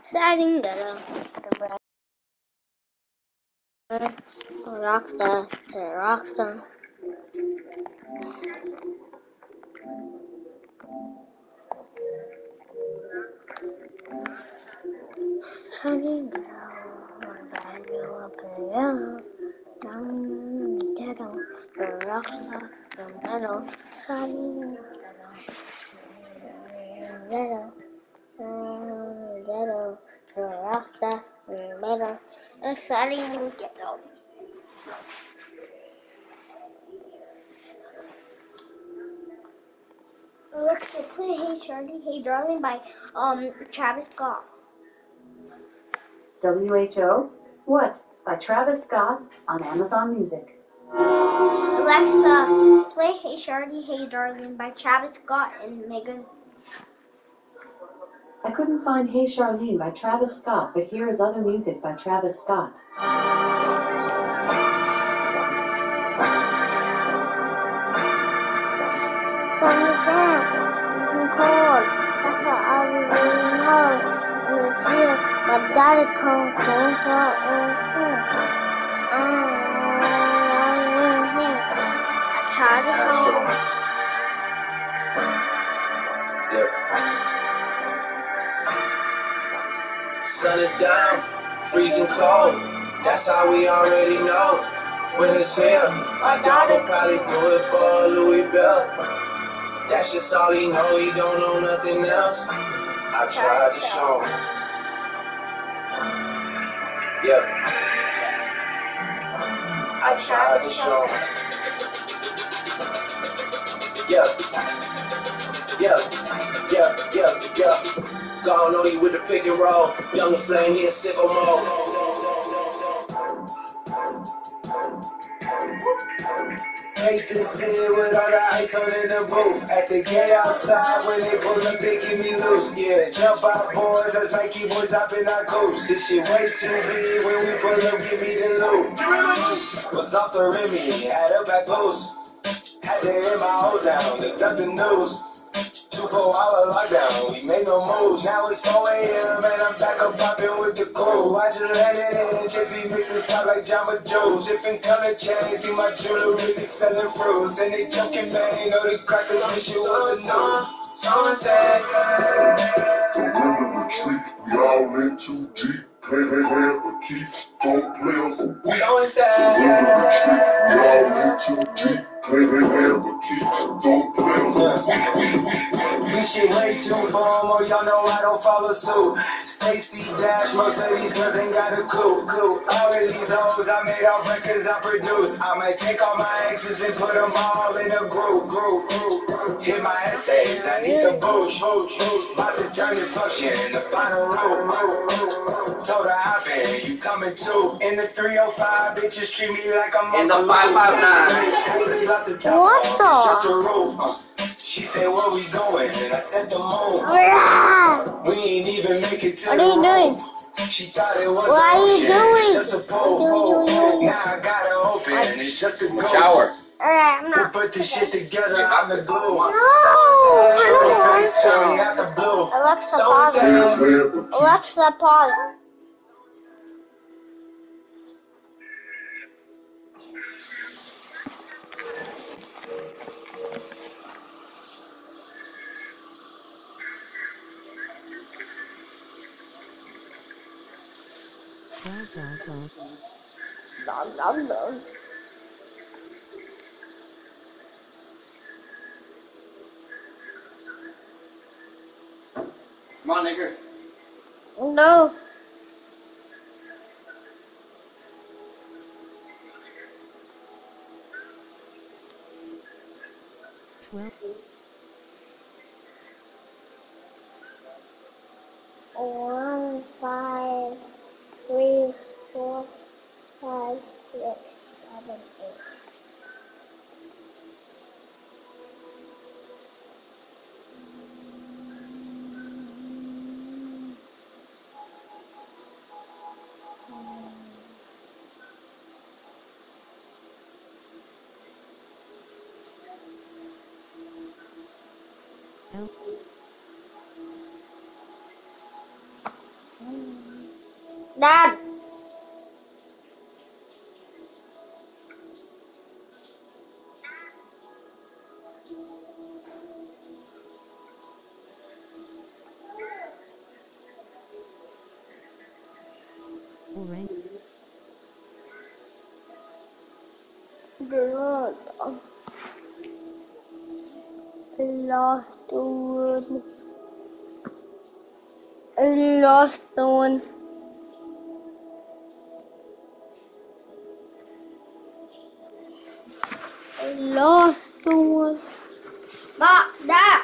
Saringara, Rockstar, Rockstar. Saringara, Bandula Player, Ghetto, Rockstar, Metal, Saringara, Ghetto, Ghetto, Rockstar, Metal, Saringara. Alexa, play Hey Charlie, Hey Darling by Travis Scott. WHO? What? By Travis Scott on Amazon Music. Alexa, play Hey Charlie, Hey Darling by Travis Scott and Megan. I couldn't find Hey Charlene by Travis Scott, but here is other music by Travis Scott. That's what I really know. And it's here. My daddy comes home from I tried to call. Yep. Sun is down, freezing cold. That's how we already know. Winter's here. My dog will probably do it for a Louis belt. That's just all he know. He don't know nothing else. I tried to show him. Yep. I tried to show him. Yep. Gone on you with the pick and roll. Younger flame, he in sicko mode. Hate to see it with all the ice on in the booth. At the gate outside, when they pull up, they get me loose. Yeah, jump out, boys. That's Nike boys up in our coast. This shit way too big. When we pull up, give me the loot. Was off the Remy, had a back post. Had to hit my whole town to duck the news. 24-hour lockdown, we made no moves. Now it's 4 a.m. and I'm back up popping with the cool. I just landed in, just be mixing pop like Jamba Joe's. Different color chains, see my jewelry really selling fruits. And they joking, man, they know the crackers wish it was a news. Someone said, Surrender retreat, we all in too deep. Play for keeps, don't play us a week. someone said, Surrender retreat, we all in too deep. Play for keeps, don't play us a week. this shit way too formal, y'all know I don't follow suit. Stacy Dash, most of these girls ain't got a clue. All of these hoes I made off records I produce. I might take all my exes and put them all in a group. Hit my essays, I need the boost. About to turn this function in the final room. Told her hop in, you coming too. In the 305, bitches treat me like I'm In the 559. What the? Just a roof. She said, where we going? And I said the moon. We ain't even make it to What the are you doing? room. She thought it was What are you doing? just a pole. Now I got it open. It's just a ghost. Shower. I'm Who not. put this shit together? I'm the glue. No, Shorty I face tell me out the blue. don't. Alexa, Someone pause. said, Alexa, pause. Dum, dum, dum. Come on, nigger. No. One, 5, 3, 4, 5, 6, 7, 8. Dad. Orange. I lost the one. I lost the one. I lost the one. Dad.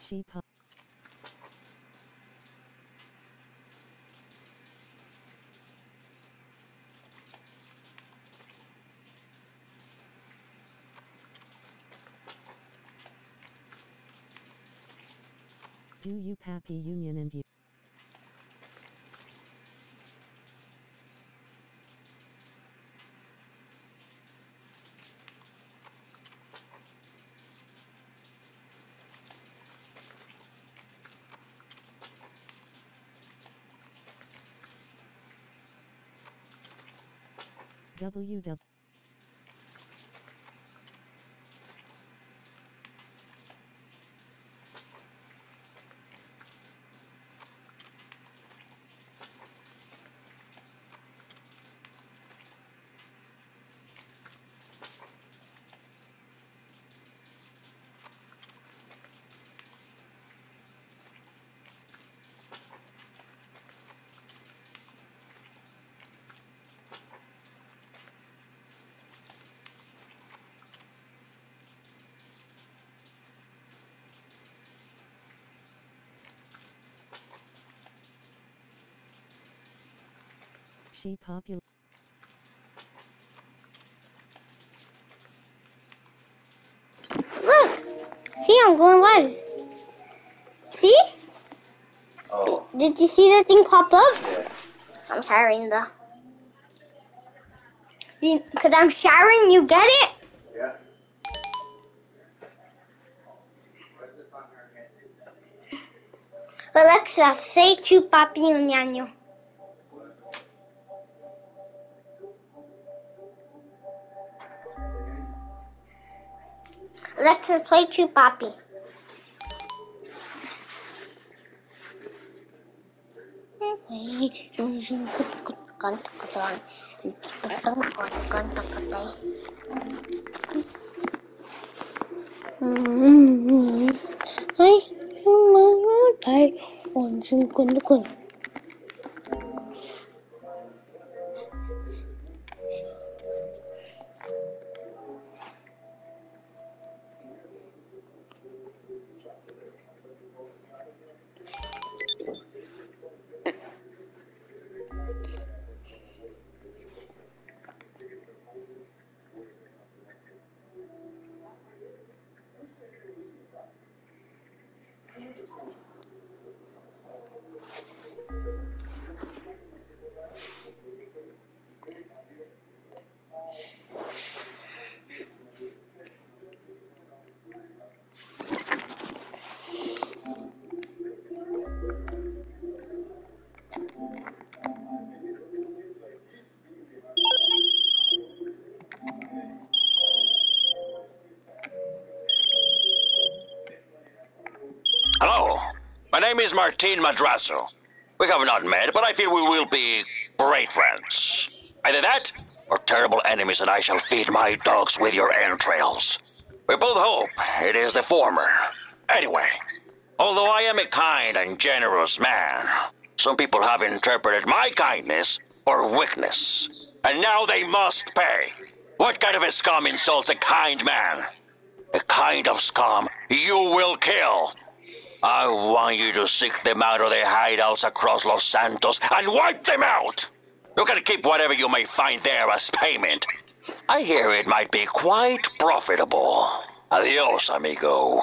Sheep. Do you Pappy Union and you? WW. She popular. Look! See, I'm going live. See? Oh, Did you see the thing pop up? yeah. I'm showering though. Because I'm showering, you get it? Yeah. Put this on her head. Alexa, say chu papi un ñaño. Alexa, play chu papi. Hello, my name is Martin Madrazo. We have not met, but I feel we will be great friends. Either that, or terrible enemies, and I shall feed my dogs with your entrails. We both hope it is the former. Anyway, although I am a kind and generous man, some people have interpreted my kindness for weakness. And now they must pay. What kind of a scum insults a kind man? A kind of scum you will kill. I want you to seek them out of their hideouts across Los Santos and wipe them out! You can keep whatever you may find there as payment. I hear it might be quite profitable. Adios, amigo.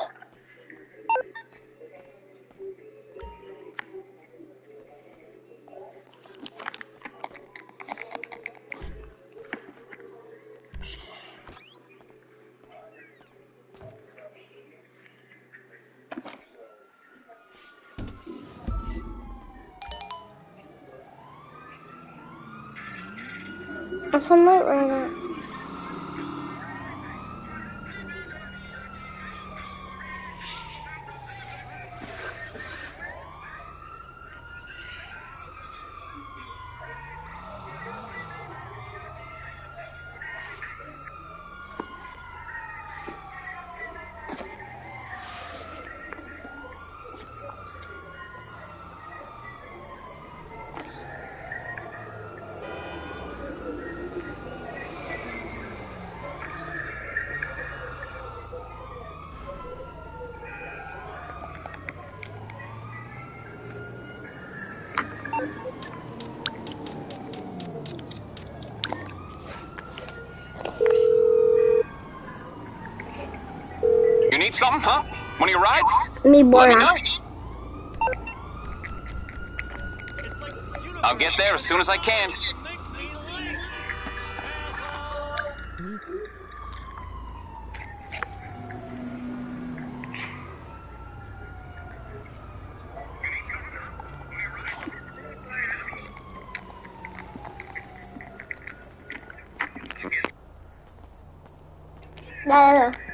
I'm sunlight right now. You need something, huh? One of your rides? Me Let me Bora. know. I'll get there as soon as I can. Đây rồi.